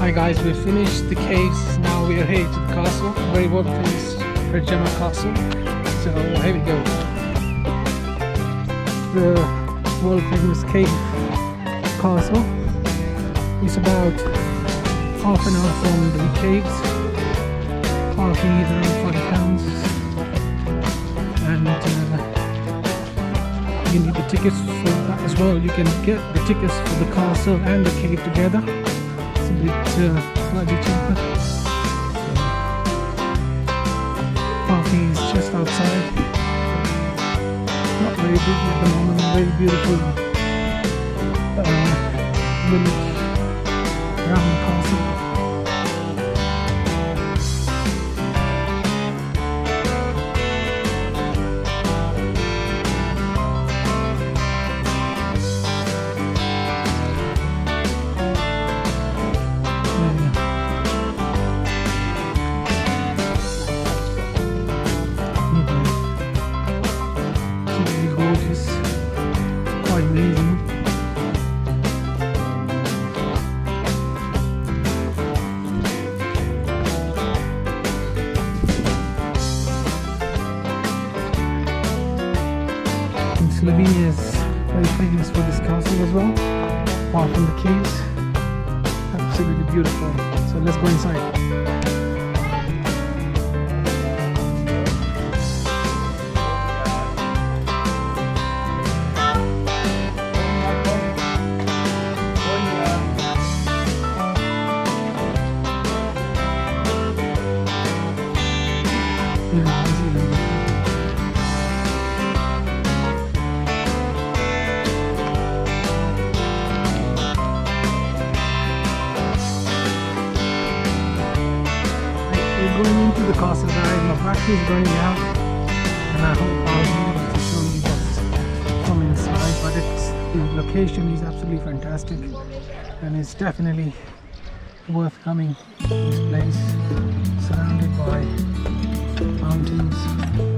Hi guys, we finished the caves. Now we are here to the castle, very world famous Predjama Castle. So here we go. The world famous cave castle is about half an hour from the caves. Parking is around £40, and you need the tickets for that as well. You can get the tickets for the castle and the cave together. It's a bit slightly cheaper. Parking is just outside. Not very busy at the moment. Very beautiful village around the castle. Amazing. And Slovenia is very famous for this castle as well, apart from the caves. Absolutely beautiful. So let's go inside. We're going into the castle, guys. My battery is running out, and I hope I'll be able to show you what's from inside. But the location is absolutely fantastic, and it's definitely worth coming to this place, surrounded by mountains.